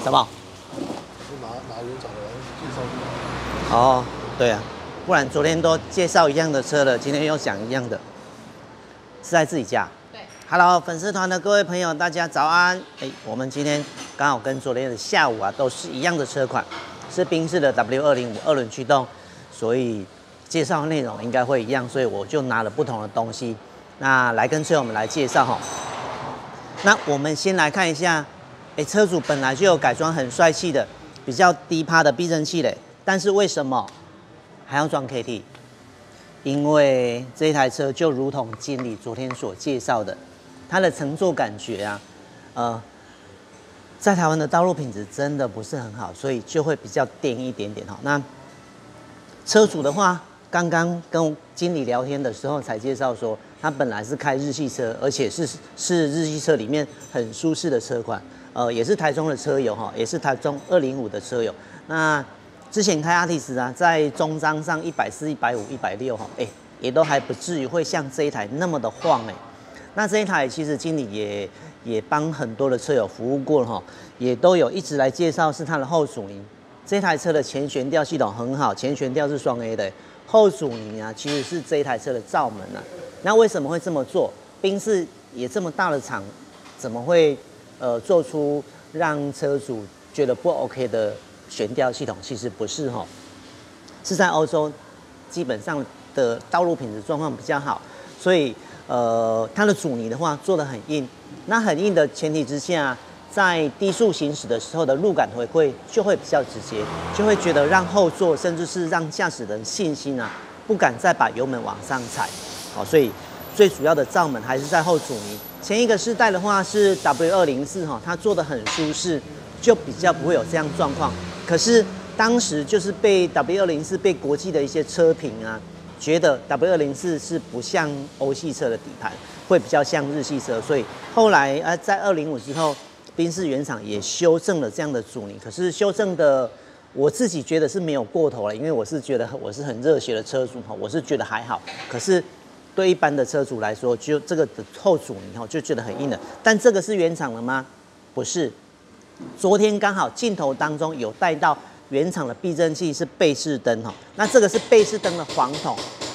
什么？ 是拿原厂的来介绍。 哦，对啊，不然昨天都介绍一样的车了，今天又讲一样的，是在自己家。 对 Hello， 粉丝团的各位朋友，大家早安。我们今天刚好跟昨天的下午啊，都是一样的车款，是宾士的 W205 二轮驱动，所以介绍内容应该会一样，所以我就拿了不同的东西，那来跟车友们来介绍哈。那我们先来看一下，车主本来就有改装很帅气的、比较低趴的避震器嘞，但是为什么还要装 KT？ 因为这台车就如同经理昨天所介绍的，它的乘坐感觉啊，在台湾的道路品质真的不是很好，所以就会比较颠一点点哈。那车主的话，刚刚跟经理聊天的时候才介绍说，他本来是开日系车，而且是日系车里面很舒适的车款，也是台中的车友哈，也是台中205的车友。那之前开阿提斯啊，在中章上140、150、160哈，也都还不至于会像这一台那么的晃那这一台其实经理也帮很多的车友服务过了哈，也都有一直来介绍是它的后阻尼。这台车的前悬吊系统很好，前悬吊是双 A 的，后阻尼啊其实是这一台车的罩门啊。那为什么会这么做？宾士也这么大的厂，怎么会做出让车主觉得不 OK 的悬吊系统？其实不是哈，是在欧洲基本上的道路品质状况比较好，所以它的阻尼的话做得很硬。那很硬的前提之下，在低速行驶的时候的路感回馈就会比较直接，就会觉得让后座甚至是让驾驶人信心啊，不敢再把油门往上踩。好，所以最主要的罩门还是在后阻尼。前一个世代的话是 W204哈，它做得很舒适，就比较不会有这样状况。可是当时就是被 W204被国际的一些车评啊，觉得 W204是不像欧系车的底盘，会比较像日系车，所以后来在205之后，宾士原厂也修正了这样的阻尼。可是修正的我自己觉得是没有过头了，因为我是觉得我是很热血的车主哈，我是觉得还好。可是对一般的车主来说，就这个的后阻尼哈就觉得很硬了。但这个是原厂的吗？不是。昨天刚好镜头当中有带到原厂的避震器是贝士登哈，那这个是贝士登的黄铜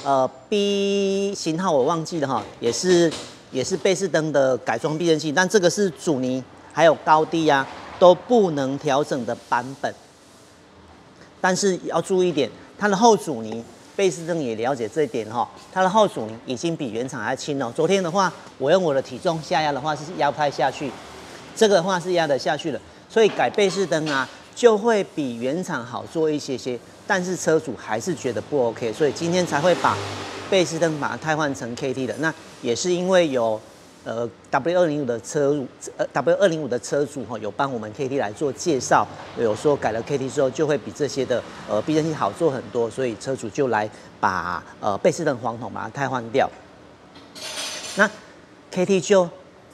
，B 型号我忘记了哈，也是贝士登的改装避震器，但这个是阻尼还有高低啊都不能调整的版本。但是要注意一点，它的后阻尼，贝士登也了解这一点哈，它的后阻尼已经比原厂还轻了。昨天的话，我用我的体重下压的话是压不太下去，这个的话是压得下去了，所以改贝士登啊就会比原厂好做一些些，但是车主还是觉得不 OK， 所以今天才会把贝士登把它替换成 KT 的。那也是因为有W205的W205的车主哈有帮我们 KT 来做介绍，有说改了 KT 之后就会比这些的避震器好做很多，所以车主就来把贝士登黄铜把它替换掉。那 KT 就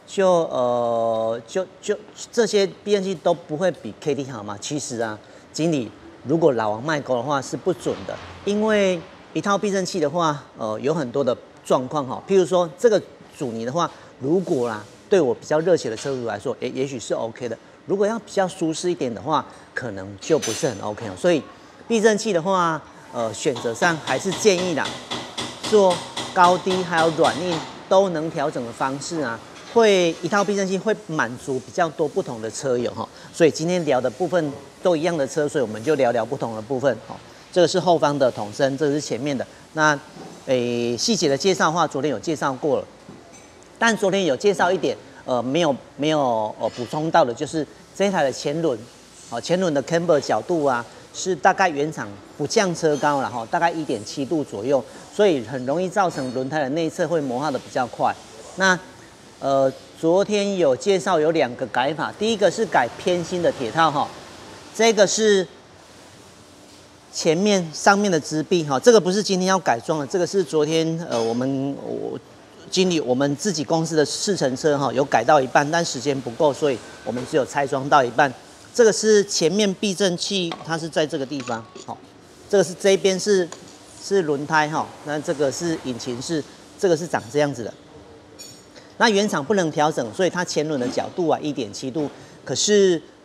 这些避震器都不会比 KT 好吗？其实啊，经理如果老王卖狗的话是不准的，因为一套避震器的话，有很多的状况哈，譬如说这个阻尼的话，如果啦对我比较热血的车主来说，也许是 OK 的。如果要比较舒适一点的话，可能就不是很 OK 哦。所以避震器的话，选择上还是建议啦，做高低还有软硬都能调整的方式啊。会一套避震器会满足比较多不同的车友哈，所以今天聊的部分都一样的车，所以我们就聊聊不同的部分哈。这个是后方的筒身，这个是前面的。那细节的介绍的话，昨天有介绍过了，但昨天有介绍一点，没有补充到的，就是这一台的前轮，前轮的 camber 角度啊，是大概原厂不降车高了哈，大概1.7度左右，所以很容易造成轮胎的内侧会磨耗的比较快。那昨天有介绍有2个改法，第一个是改偏心的铁套哈，这个是前面上面的支臂哈，这个不是今天要改装的，这个是昨天我们自己公司的试乘车哈有改到一半，但时间不够，所以我们只有拆装到一半。这个是前面避震器，它是在这个地方，好，这个是这边是轮胎哈，那这个是引擎室，这个是长这样子的。那原厂不能调整，所以它前轮的角度啊1.7度，可是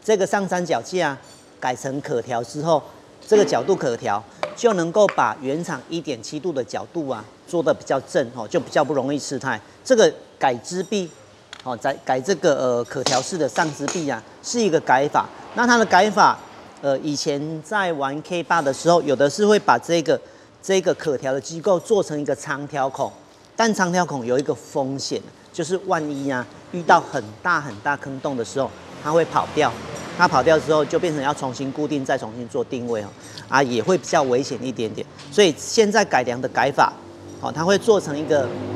这个上三脚架改成可调之后，这个角度可调，就能够把原厂1.7度的角度啊做得比较正哦，就比较不容易失态。这个改支臂，哦，改这个可调式的上支臂啊，是一个改法。那它的改法，以前在玩 K8的时候，有的是会把这个可调的机构做成一个长条孔，但长条孔有一个风险，就是万一啊遇到很大坑洞的时候，它会跑掉。它跑掉之后，就变成要重新固定，再重新做定位哦，也会比较危险一点点。所以现在改良的改法，它会做成3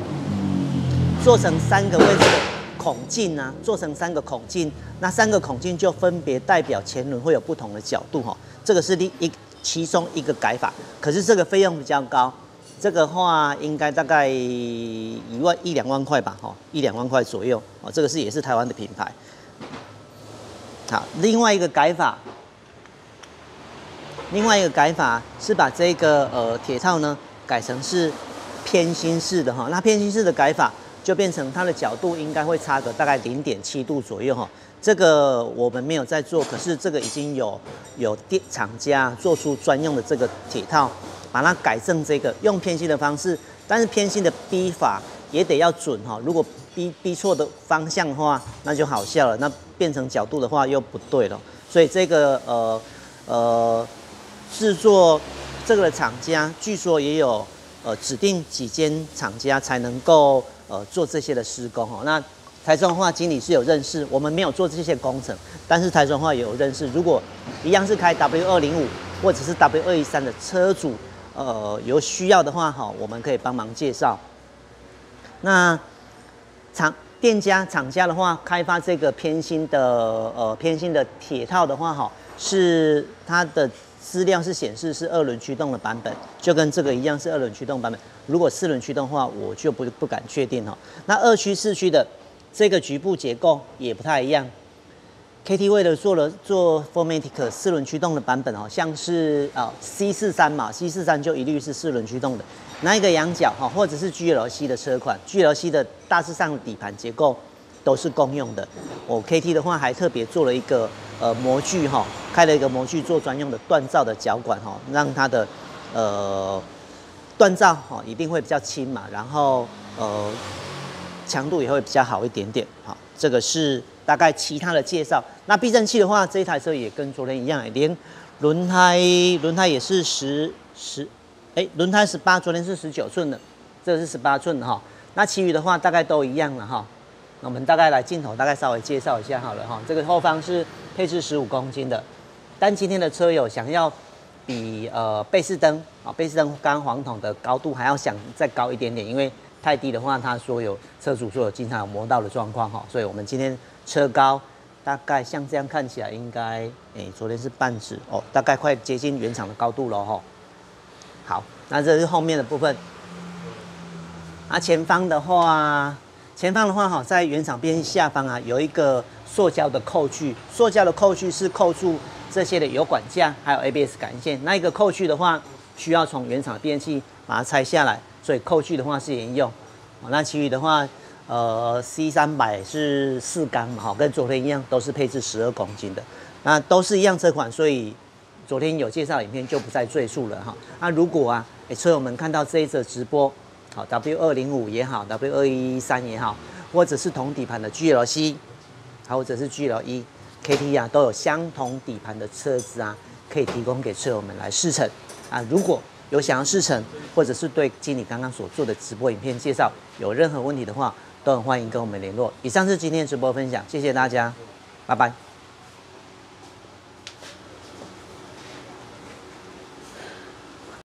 个位置的孔径啊，做成3个孔径，那3个孔径就分别代表前轮会有不同的角度这个是其中一个改法，可是这个费用比较高，这个话应该大概1-2万块吧，1-2万块左右这个也是台湾的品牌。好，另外一个改法是把这个铁套呢改成是偏心式的那偏心式的改法就变成它的角度应该会差个大概0.7度左右这个我们没有在做，可是这个已经有厂家做出专用的这个铁套，把它改正这个用偏心的方式，但是偏心的逼法也得要准如果逼错的方向的话，那就好笑了，那变成角度的话又不对了。所以这个制作这个的厂家，据说也有指定几间厂家才能够做这些的施工那台中化经理是有认识，我们没有做这些工程，但是台中化也有认识。如果一样是开 W205 或者是 W213的车主，有需要的话我们可以帮忙介绍。那店家厂家的话，开发这个偏心的铁套的话是它的资料是显示是2轮驱动的版本，就跟这个一样是2轮驱动版本。如果4轮驱动的话，我就不敢确定那2驱4驱的这个局部结构也不太一样。KT 为了做 4MATIC 4轮驱动的版本像是C43嘛 ，C43就一律是4轮驱动的。那一个仰角或者是 GLC 的车款 ，GLC 的大致上的底盘结构都是共用的。KT 的话还特别做了一个模具开了一个模具做专用的锻造的脚管让它的锻造一定会比较轻嘛，然后强度也会比较好一点点。这个是大概其他的介绍。那避震器的话，这一台车也跟昨天一样，连轮胎也是轮胎18，昨天是19寸的，这个是18寸的那其余的话大概都一样了那我们大概来镜头大概稍微介绍一下好了这个后方是配置15公斤的，但今天的车友想要比贝斯灯刚黄筒的高度还要想再高一点点，因为太低的话，车主说有经常有磨到的状况所以我们今天车高大概像这样看起来应该昨天是半指大概快接近原厂的高度了好，那这是后面的部分。前方的话在原厂边下方有一个塑胶的扣具，塑胶的扣具是扣住这些的油管架还有 ABS 感应线。那一个扣具的话，需要从原厂的变器把它拆下来，所以扣具的话是沿用。那其余的话，C300是4缸嘛，跟昨天一样，都是配置12公斤的。那都是一样车款，所以昨天有介绍影片就不再赘述了那如果车友们看到这一则直播，W205也好 ，W213也好，或者是同底盘的 GLC， 或者是 GL1、KT 都有相同底盘的车子可以提供给车友们来试乘如果有想要试乘，或者是对经理刚刚所做的直播影片介绍有任何问题的话，都很欢迎跟我们联络。以上是今天的直播分享，谢谢大家，拜拜。